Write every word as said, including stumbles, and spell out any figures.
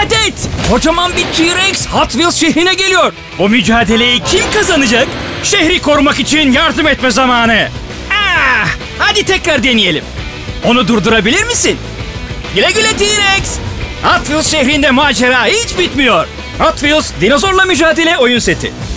Dikkat et! Kocaman bir T-Rex Hot Wheels şehrine geliyor. Bu mücadeleyi kim kazanacak? Şehri korumak için yardım etme zamanı. Ah, hadi tekrar deneyelim. Onu durdurabilir misin? Güle güle T-Rex. Hot Wheels şehrinde macera hiç bitmiyor. Hot Wheels dinozorla mücadele oyun seti.